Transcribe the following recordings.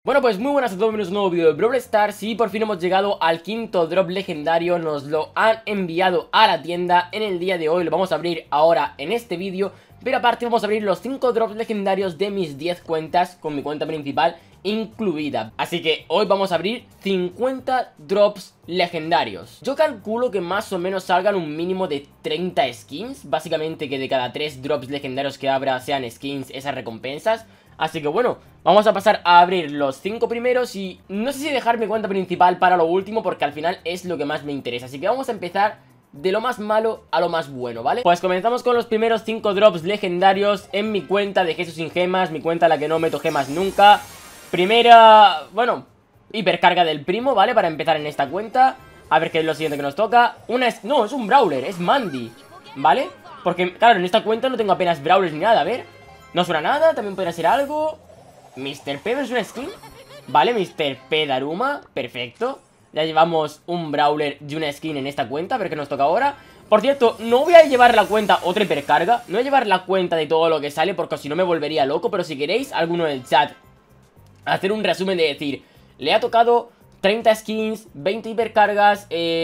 Bueno, pues muy buenas a todos, bienvenidos a un nuevo vídeo de Brawl Stars. Y por fin hemos llegado al quinto drop legendario. Nos lo han enviado a la tienda en el día de hoy. Lo vamos a abrir ahora en este vídeo. Pero aparte vamos a abrir los 5 drops legendarios de mis 10 cuentas, con mi cuenta principal incluida. Así que hoy vamos a abrir 50 drops legendarios. Yo calculo que más o menos salgan un mínimo de 30 skins. Básicamente que de cada 3 drops legendarios que abra sean skins esas recompensas. Así que bueno, vamos a pasar a abrir los 5 primeros y no sé si dejar mi cuenta principal para lo último, porque al final es lo que más me interesa. Así que vamos a empezar de lo más malo a lo más bueno, ¿vale? Pues comenzamos con los primeros 5 drops legendarios en mi cuenta de Jesús sin gemas, mi cuenta a la que no meto gemas nunca. Primera, bueno, hipercarga del primo, ¿vale? Para empezar en esta cuenta. A ver qué es lo siguiente que nos toca. No, es un Brawler, es Mandy, ¿vale? Porque, claro, en esta cuenta no tengo apenas Brawlers ni nada, a ver. No suena nada, también podría ser algo. Mr. P es una skin. Vale, Mr. P Daruma, perfecto. Ya llevamos un Brawler y una skin en esta cuenta. A ver qué nos toca ahora. Por cierto, no voy a llevar la cuenta otra hipercarga. No voy a llevar la cuenta de todo lo que sale, porque si no me volvería loco. Pero si queréis, alguno en el chat, hacer un resumen de decir, le ha tocado 30 skins, 20 hipercargas,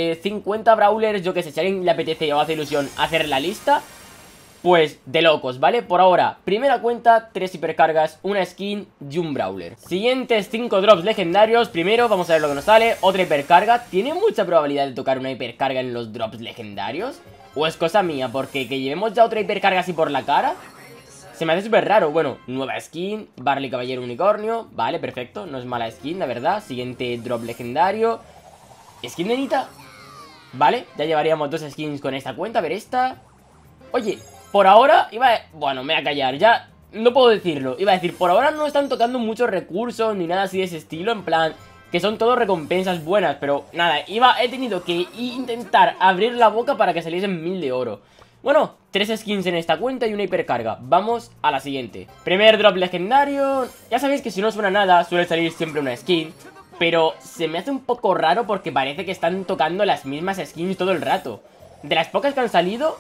50 Brawlers, yo que sé, si a alguien le apetece o hace ilusión hacer la lista, pues de locos, ¿vale? Por ahora, primera cuenta, 3 hipercargas, una skin y un Brawler. Siguientes 5 drops legendarios. Primero, vamos a ver lo que nos sale. Otra hipercarga. ¿Tiene mucha probabilidad de tocar una hipercarga en los drops legendarios? ¿O es cosa mía? Porque que llevemos ya otra hipercarga así por la cara se me hace súper raro. Bueno, nueva skin, Barley Caballero Unicornio. Vale, perfecto, no es mala skin, la verdad. Siguiente drop legendario. Skin de Nita. Vale, ya llevaríamos 2 skins con esta cuenta. A ver esta. Oye, por ahora bueno, me voy a callar, ya no puedo decirlo. Iba a decir, por ahora no están tocando muchos recursos ni nada así de ese estilo, en plan, que son todo recompensas buenas. Pero nada, he tenido que intentar abrir la boca para que saliesen 1000 de oro. Bueno, 3 skins en esta cuenta y una hipercarga. Vamos a la siguiente. Primer drop legendario. Ya sabéis que si no suena nada, suele salir siempre una skin, pero se me hace un poco raro porque parece que están tocando las mismas skins todo el rato. De las pocas que han salido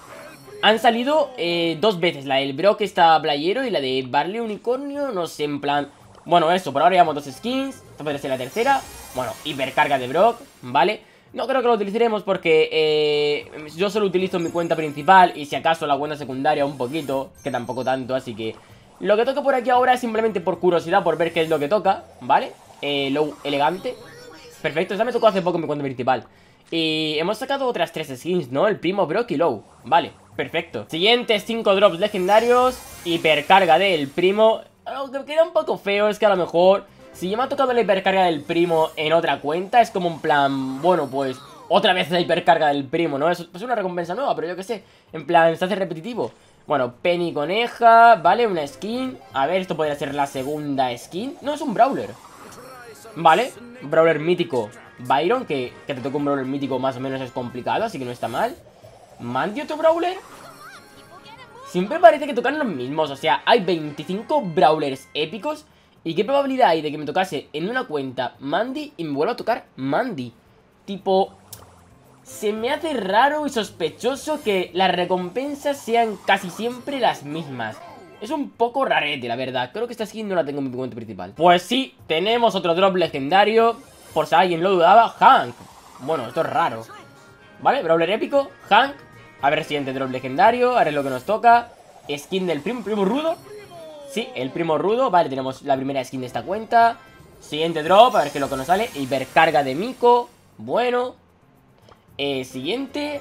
2 veces. La del Brock está playero y la de Barley Unicornio, no sé, en plan. Bueno, eso, por ahora llevamos 2 skins. Esta podría ser la tercera. Bueno, hipercarga de Brock, ¿vale? No creo que lo utilicemos porque yo solo utilizo mi cuenta principal y si acaso la cuenta secundaria un poquito, que tampoco tanto, así que lo que toca por aquí ahora es simplemente por curiosidad, por ver qué es lo que toca, ¿vale? Low elegante. Perfecto, esta me tocó hace poco en mi cuenta principal. Y hemos sacado otras 3 skins, ¿no? El primo, Brock y Low, vale, perfecto. Siguientes 5 drops legendarios. Hipercarga del primo. Lo que queda un poco feo es que a lo mejor, si ya me ha tocado la hipercarga del primo en otra cuenta, es como un plan, bueno, pues otra vez la hipercarga del primo, ¿no? Es una recompensa nueva, pero yo qué sé, en plan, se hace repetitivo. Bueno, Penny Coneja, vale, una skin. A ver, esto podría ser la segunda skin. No, es un Brawler. Vale, Brawler mítico Byron, que te toque un Brawler mítico más o menos es complicado, así que no está mal. Mandy, otro Brawler. Siempre parece que tocan los mismos, o sea, hay 25 Brawlers épicos. ¿Y qué probabilidad hay de que me tocase en una cuenta Mandy y me vuelva a tocar Mandy? Tipo, se me hace raro y sospechoso que las recompensas sean casi siempre las mismas. Es un poco rarete, la verdad. Creo que esta skin no la tengo en mi cuenta principal. Pues sí, tenemos otro drop legendario. Por si alguien lo dudaba, Hank. Bueno, esto es raro. Vale, Brawler épico, Hank. A ver, siguiente drop legendario. A ver lo que nos toca. Skin del primo rudo. Sí, el primo rudo. Vale, tenemos la primera skin de esta cuenta. Siguiente drop, a ver qué es lo que nos sale. Hipercarga de Miko. Bueno. Siguiente.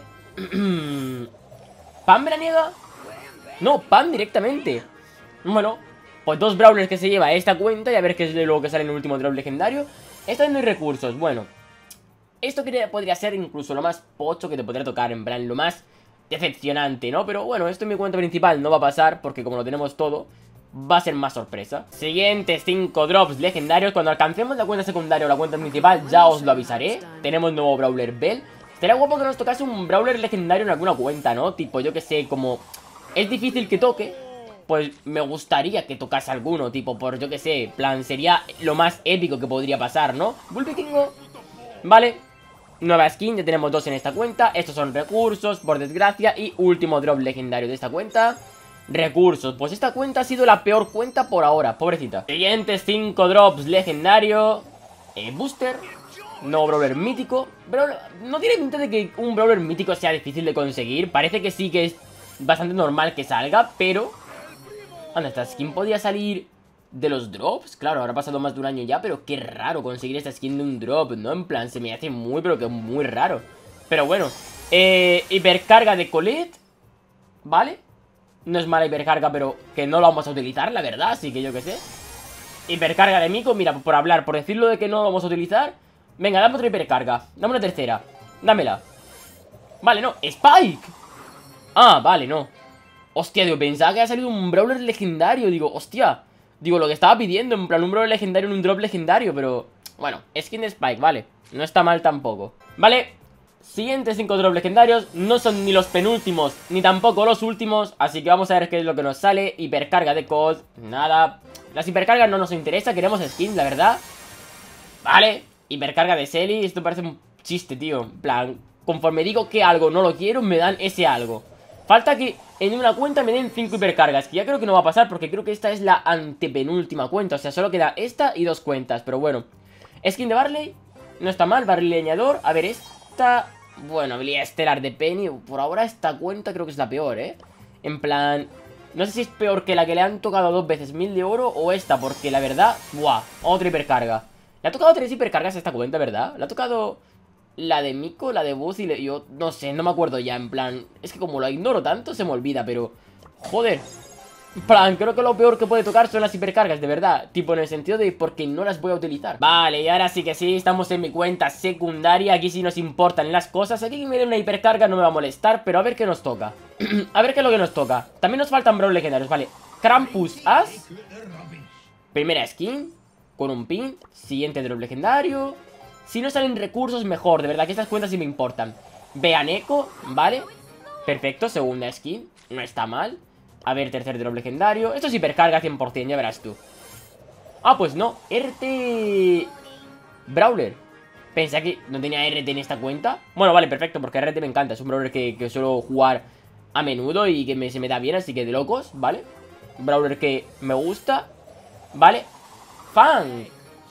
¿Pam veraniega? No, Pam directamente. Bueno, pues 2 Brawlers que se lleva esta cuenta. Y a ver qué es lo que sale en el último drop legendario. Esta vez no hay recursos, bueno. Esto podría ser incluso lo más pocho que te podría tocar, en plan, lo más decepcionante, ¿no? Pero bueno, esto en mi cuenta principal no va a pasar porque como lo tenemos todo, va a ser más sorpresa. Siguientes 5 drops legendarios. Cuando alcancemos la cuenta secundaria o la cuenta principal ya os lo avisaré. Tenemos nuevo Brawler Bell. Estaría guapo que nos tocase un Brawler legendario en alguna cuenta, ¿no? Tipo, yo que sé, como es difícil que toque, pues me gustaría que tocase alguno. Tipo, por yo que sé, plan, sería lo más épico que podría pasar, ¿no? Bulbikingo. Vale, nueva skin, ya tenemos 2 en esta cuenta. Estos son recursos, por desgracia. Y último drop legendario de esta cuenta. recursos. Pues esta cuenta ha sido la peor cuenta por ahora, pobrecita. Siguientes 5 drops legendario. Booster. No brawler mítico. Pero no tiene pinta de que un brawler mítico sea difícil de conseguir. Parece que sí que es bastante normal que salga, pero... Anda, esta skin podía salir de los drops. Claro, habrá pasado más de un año ya, pero qué raro conseguir esta skin de un drop, ¿no? En plan, se me hace muy, pero que muy raro. Pero bueno, hipercarga de Colette, ¿vale? No es mala hipercarga, pero que no la vamos a utilizar, la verdad, así que yo qué sé. Hipercarga de Miko, mira, por hablar, por decirlo de que no lo vamos a utilizar. Venga, dame otra hipercarga, dame una tercera. Dámela. Vale, no, Spike. Ah, vale, no. Hostia, digo, pensaba que había salido un brawler legendario. Digo, hostia, digo, lo que estaba pidiendo, en plan, un brawler legendario en un drop legendario. Pero, bueno, skin de Spike, vale, no está mal tampoco. Vale, siguientes 5 drops legendarios. No son ni los penúltimos, ni tampoco los últimos. Así que vamos a ver qué es lo que nos sale. Hipercarga de Cold, nada. Las hipercargas no nos interesa, queremos skins, la verdad. Vale, hipercarga de Selly. Esto parece un chiste, tío. En plan, conforme digo que algo no lo quiero, me dan ese algo. Falta que en una cuenta me den 5 hipercargas, que ya creo que no va a pasar porque creo que esta es la antepenúltima cuenta. O sea, solo queda esta y 2 cuentas, pero bueno. Skin de Barley, no está mal, Barley leñador. A ver, esta... Bueno, habilidad estelar de Penny. Por ahora esta cuenta creo que es la peor, En plan... No sé si es peor que la que le han tocado 2 veces 1000 de oro o esta, porque la verdad... ¡Buah! Otra hipercarga. Le ha tocado 3 hipercargas a esta cuenta, ¿verdad? Le ha tocado... La de Miko, la de Buzz y yo no sé, no me acuerdo ya, en plan... Es que como lo ignoro tanto se me olvida, pero... Joder. En plan, creo que lo peor que puede tocar son las hipercargas, de verdad. Tipo en el sentido de porque no las voy a utilizar. Vale, y ahora sí que sí, estamos en mi cuenta secundaria. Aquí sí nos importan las cosas. Aquí que me dé una hipercarga no me va a molestar, pero a ver qué nos toca. A ver qué es lo que nos toca. También nos faltan brawls legendarios, vale. Krampus As. Primera skin. Con un pin. Siguiente drop legendario. Si no salen recursos, mejor. De verdad que estas cuentas sí me importan. Veaneco, ¿vale? Perfecto, segunda skin. No está mal. A ver, tercer drop legendario. Esto es hipercarga 100%, ya verás tú. Ah, pues no. RT... Brawler. Pensé que no tenía RT en esta cuenta. Bueno, vale, perfecto, porque RT me encanta. Es un brawler que suelo jugar a menudo y que se me da bien, así que de locos, ¿vale? Brawler que me gusta. Vale. Fang.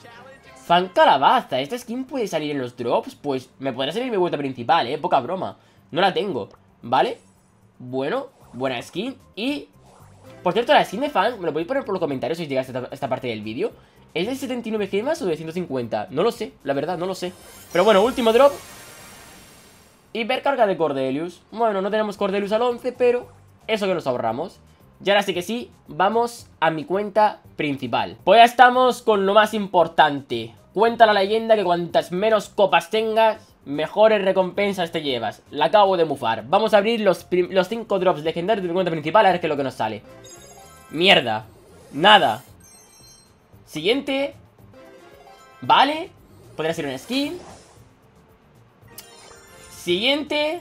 Fan calabaza, esta skin puede salir en los drops. Pues me podrá salir mi vuelta principal, poca broma. No la tengo, ¿vale? Bueno, buena skin. Y, por cierto, la skin de Fan, me lo podéis poner por los comentarios si llegáis a esta parte del vídeo. ¿Es de 79 gemas o de 150? No lo sé, la verdad, no lo sé. Pero bueno, último drop. Hipercarga de Cordelius. Bueno, no tenemos Cordelius al 11, pero eso que nos ahorramos. Y ahora sí que sí, vamos a mi cuenta principal. Pues ya estamos con lo más importante. Cuenta la leyenda que cuantas menos copas tengas, mejores recompensas te llevas. La acabo de mufar. Vamos a abrir los 5 drops legendarios de mi cuenta principal a ver qué es lo que nos sale. Mierda. Nada. Siguiente. Vale. Podría ser una skin. Siguiente.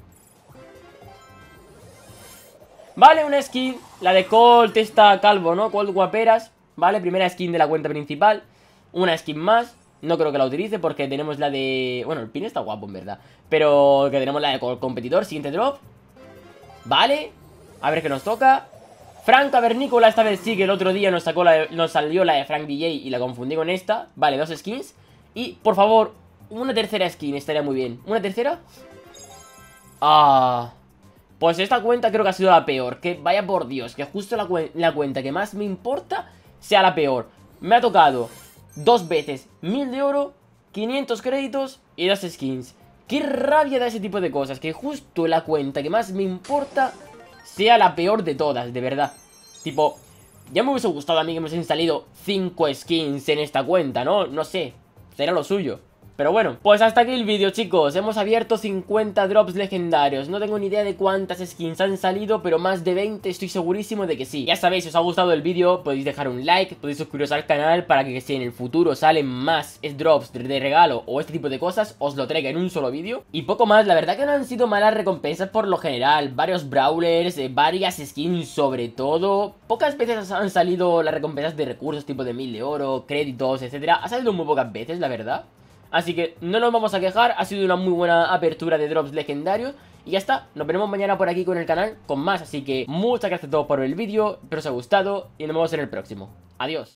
Vale, una skin, la de Colt, esta calvo, ¿no? Colt guaperas, vale, primera skin de la cuenta principal. Una skin más, no creo que la utilice porque tenemos la de... Bueno, el pin está guapo en verdad, pero que tenemos la de Colt competidor, siguiente drop. Vale, a ver qué nos toca. Frank Cavernícola, esta vez sí que el otro día nos salió la de Frank DJ y la confundí con esta. Vale, 2 skins. Y, por favor, una tercera skin estaría muy bien. ¿Una tercera? Ah... Pues esta cuenta creo que ha sido la peor. Que vaya por Dios, que justo la cuenta que más me importa sea la peor. Me ha tocado 2 veces 1000 de oro, 500 créditos y 2 skins. Qué rabia da ese tipo de cosas, que justo la cuenta que más me importa sea la peor de todas, de verdad. Tipo, ya me hubiese gustado a mí que me hubiesen salido 5 skins en esta cuenta, ¿no? No sé, será lo suyo. Pero bueno, pues hasta aquí el vídeo, chicos. Hemos abierto 50 drops legendarios. No tengo ni idea de cuántas skins han salido, pero más de 20 estoy segurísimo de que sí. Ya sabéis, si os ha gustado el vídeo, podéis dejar un like, podéis suscribiros al canal para que si en el futuro salen más drops de regalo o este tipo de cosas, os lo traiga en un solo vídeo. Y poco más, la verdad que no han sido malas recompensas por lo general. Varios brawlers, varias skins sobre todo. Pocas veces han salido las recompensas de recursos tipo de 1000 de oro, créditos, etcétera. Ha salido muy pocas veces, la verdad. Así que no nos vamos a quejar, ha sido una muy buena apertura de drops legendarios. Y ya está, nos veremos mañana por aquí con el canal con más. Así que muchas gracias a todos por ver el vídeo, espero os haya gustado y nos vemos en el próximo. Adiós.